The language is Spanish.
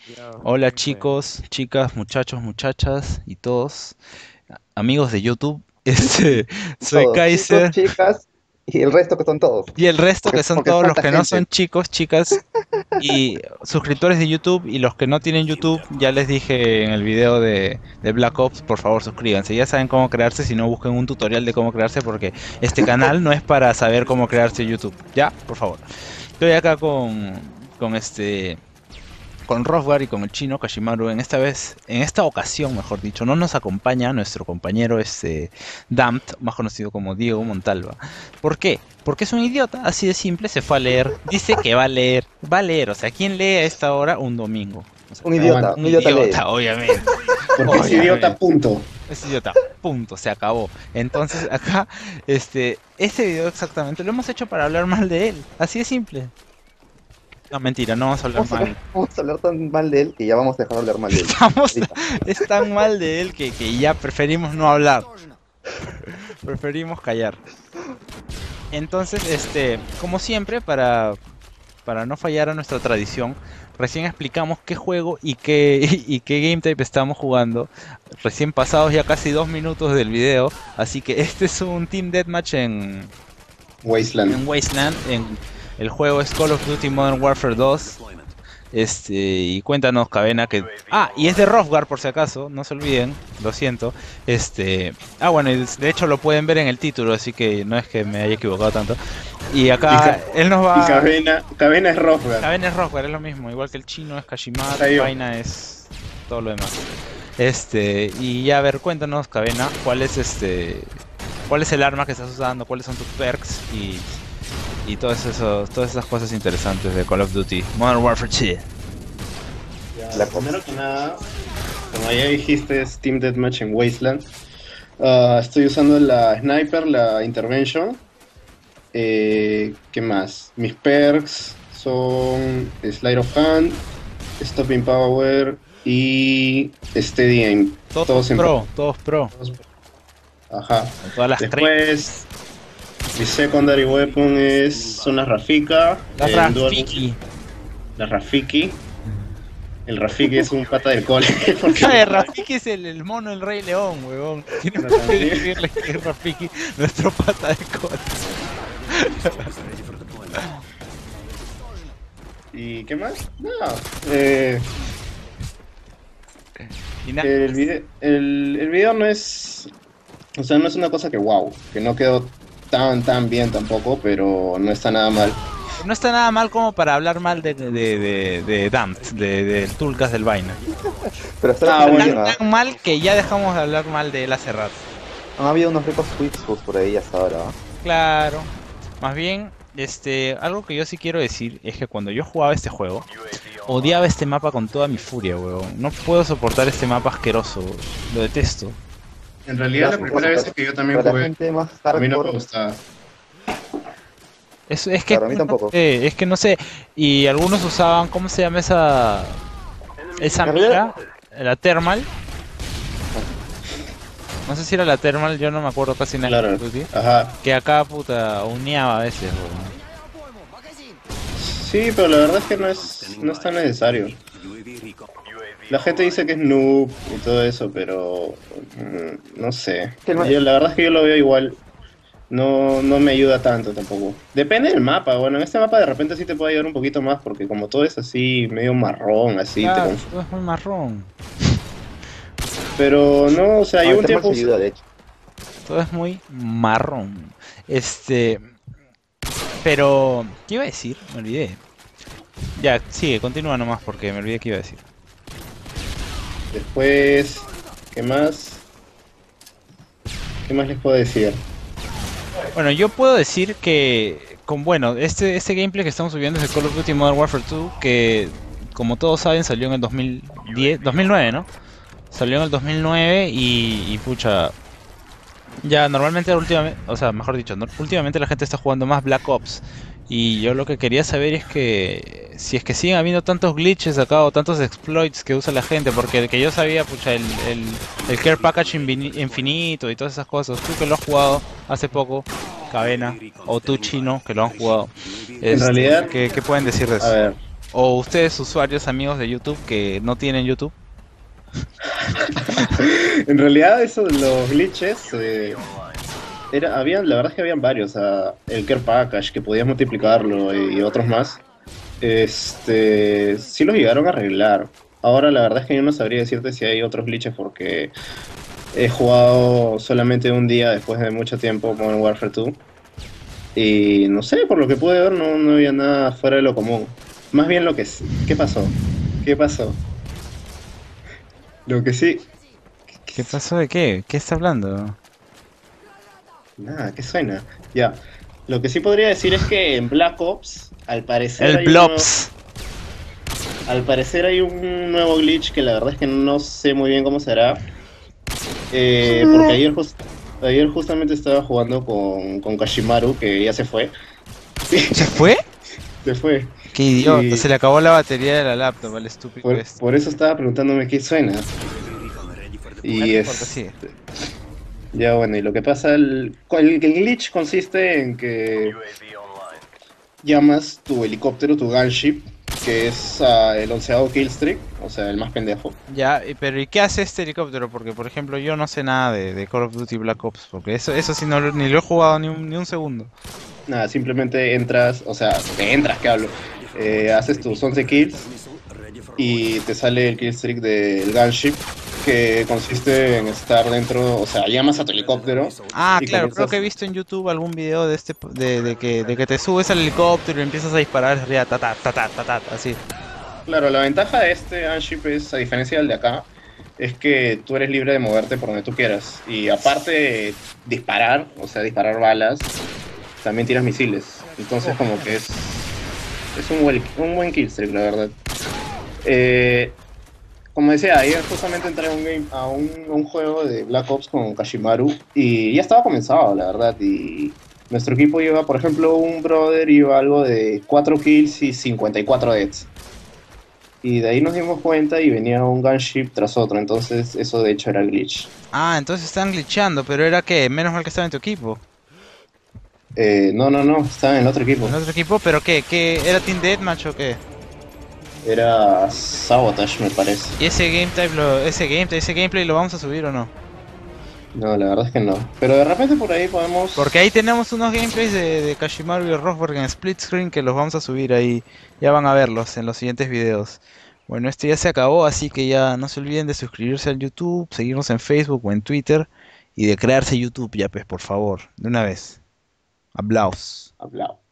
Hola chicos, chicas, muchachos, muchachas y todos, amigos de YouTube. Soy Todos, chicos, Kaiser chicas y el resto que son todos. y el resto Porque, que son porque todos los falta que no son gente. chicos, chicas y suscriptores de YouTube y los que no tienen YouTube, ya les dije en el video de Black Ops, por favor suscríbanse. Ya saben cómo crearse, si no busquen un tutorial de cómo crearse porque este canal no es para saber cómo crearse YouTube. Ya, por favor. Estoy acá con Rosgar y con el chino Kashimaru. En esta ocasión, mejor dicho, no nos acompaña nuestro compañero Damt, más conocido como Diego Montalva. ¿Por qué? Porque es un idiota, así de simple, se fue a leer. Dice que va a leer, o sea, ¿quién lee a esta hora un domingo? O sea, Aguanta, Un un idiota lee. idiota, obviamente. porque es idiota, Obviamente. punto. Es idiota, punto, se acabó. Entonces acá, ese video exactamente lo hemos hecho para hablar mal de él, así de simple. No, mentira, no vamos a hablar mal. Vamos a hablar tan mal de él que ya vamos a dejar de hablar mal de él. Estamos, Ahorita. es tan mal de él que ya preferimos no hablar. Preferimos callar. Entonces, como siempre, para no fallar a nuestra tradición, recién explicamos qué juego y qué game type estamos jugando. Recién pasados ya casi 2 minutos del video. Así que este es un Team Deathmatch Wasteland. en Wasteland. El juego es Call of Duty Modern Warfare 2. Y cuéntanos, Cabena, que... Ah, y es de Rofgar, por si acaso, no se olviden, lo siento. Bueno, y de hecho lo pueden ver en el título, así que no es que me haya equivocado tanto. Y Y, acá él nos y va... Cabena es Rosgar. Cabena es Rofgar, es lo mismo, igual que el chino es Kashimaru, Saiyo. Vaina es todo lo demás. Y ya a ver, cuéntanos, Cabena, cuál es el arma que estás usando, cuáles son tus perks y todas esas cosas interesantes de Call of Duty Modern Warfare 2. Ya, primero que nada, como ya dijiste, es Team Deathmatch en Wasteland. Estoy usando la Sniper, la Intervention. ¿Qué más? Mis perks son Slide of Hand, Stopping Power y Steady Aim. Todos en pro, todos pro. todos- Ajá. Con todas las Después, mi secondary weapon son las Rafika. La en Dual- Rafiki. La Rafiki. El Rafiki es un pata del cole. Porque Rafiki es el mono del Rey León, huevón. Tienes No, que también. decirle que es Rafiki, nuestro pata de cola. ¿Y qué más? No. Y nada, El video no es. O sea, no es una cosa que wow. Que no quedó tan bien tampoco, pero no está nada mal. no está nada mal como para hablar mal de Dampt, del Tulcas del Vaina. Pero está Ah, muy bueno. bien, Tan mal que ya dejamos de hablar mal de él hace rato. Han habido unos ricos tweets por ahí hasta ahora. ¿Ah? Claro. Más bien, algo que yo sí quiero decir es que cuando yo jugaba este juego, odiaba este mapa con toda mi furia, weón. No puedo soportar este mapa asqueroso, lo detesto. En realidad, la Pero- primera vez que yo también Para la jugué, gente más a mí no me hardcore, gustaba. Es que claro, a mí no tampoco. sé, es que no sé. Y algunos usaban, ¿cómo se llama esa En realidad, mira? La thermal. No sé si era la thermal, yo no me acuerdo casi nada de Call Claro. of Duty. Ajá. Que acá puta uneaba a veces, weón. Sí, pero la verdad es que no es tan necesario. La gente dice que es noob y todo eso, pero no sé. Que el ma- La verdad es que yo lo veo igual. No me ayuda tanto tampoco. Depende del mapa. Bueno, en este mapa de repente sí te puede ayudar un poquito más porque como todo es así, medio marrón, así, Claro, todo es muy marrón. pero no, o sea, no, yo el un tema tiempo... se ayuda, de hecho. Todo es muy marrón. Este. Pero. ¿Qué iba a decir? Me olvidé. Ya, sigue, continúa nomás porque me olvidé qué iba a decir. Después, ¿qué más? ¿Qué más les puedo decir? Bueno, yo puedo decir que. Bueno, este gameplay que estamos subiendo es de Call of Duty Modern Warfare 2, que como todos saben salió en el 2010, 2009, ¿no? Salió en el 2009 y pucha, ya normalmente últimamente, o sea, mejor dicho, últimamente la gente está jugando más Black Ops y yo lo que quería saber es que si es que siguen habiendo tantos glitches acá o tantos exploits que usa la gente, porque el que yo sabía, pucha, el care package infinito y todas esas cosas, tú que lo has jugado hace poco, Cabena, o tú chino que lo han jugado, En realidad, ¿qué pueden decir de a eso? ver, O ustedes, usuarios amigos de YouTube que no tienen YouTube. En realidad, eso de los glitches, la verdad es que habían varios. El Care Package, que podías multiplicarlo y otros más. Sí los llegaron a arreglar. Ahora la verdad es que yo no sabría decirte si hay otros glitches porque he jugado solamente un día después de mucho tiempo con Warfare 2. Y no sé, por lo que pude ver no había nada fuera de lo común. Más bien lo que es... ¿Qué pasó? ¿Qué pasó? Lo que sí... ¿Qué pasó de qué? ¿Qué está hablando? Nada, ¿qué suena? Ya. Lo que sí podría decir es que en Black Ops, El Blobs. al parecer hay un nuevo glitch que la verdad es que no sé muy bien cómo será. Porque ayer justamente estaba jugando con Kashimaru, que ya se fue. ¿Se fue? Se fue. Qué idiota, Y se le acabó la batería de la laptop, el estúpido este. por eso estaba preguntándome qué suena. No Y importa, sigue. ya bueno, y lo que pasa, el glitch consiste en que llamas tu helicóptero, tu gunship, que es el 11º killstreak, o sea, el más pendejo. Ya, pero ¿y qué hace este helicóptero? Porque, por ejemplo, yo no sé nada de Call of Duty Black Ops, porque eso sí ni lo he jugado ni un segundo. Nada, simplemente entras, o sea, te entras, que hablo. Haces tus 11 kills y te sale el killstreak del gunship, que consiste en estar dentro, o sea, llamas a tu helicóptero Ah, y claro, creo comienzas... que he visto en YouTube algún video de de que te subes al helicóptero y empiezas a disparar arriba, así. Claro, la ventaja de este gunship es, a diferencia del de acá, es que tú eres libre de moverte por donde tú quieras. Y aparte de disparar, o sea, disparar balas, también tiras misiles. Entonces como que es un buen killstreak, la verdad. Eh, Como decía, ayer justamente entré a un juego de Black Ops con Kashimaru y ya estaba comenzado, la verdad. Y nuestro equipo lleva, por ejemplo, un brother lleva algo de 4 kills y 54 deaths. Y de ahí nos dimos cuenta y venía un gunship tras otro, entonces eso de hecho era glitch. Ah, entonces están glitchando, pero era que menos mal que estaba en tu equipo. No, estaba en el otro equipo. En otro equipo, pero ¿qué? ¿Era Team Deathmatch o qué? Era Sabotage, me parece. ¿Y ese gameplay lo vamos a subir o no? No, la verdad es que no. Pero de repente por ahí podemos... Porque ahí tenemos unos gameplays de Kashimaru y Rosberg en split screen que los vamos a subir ahí. Ya van a verlos en los siguientes videos. Bueno, este ya se acabó, así que ya no se olviden de suscribirse al YouTube, seguirnos en Facebook o en Twitter y de crearse YouTube ya, pues, por favor, de una vez. Hablaos. Hablado.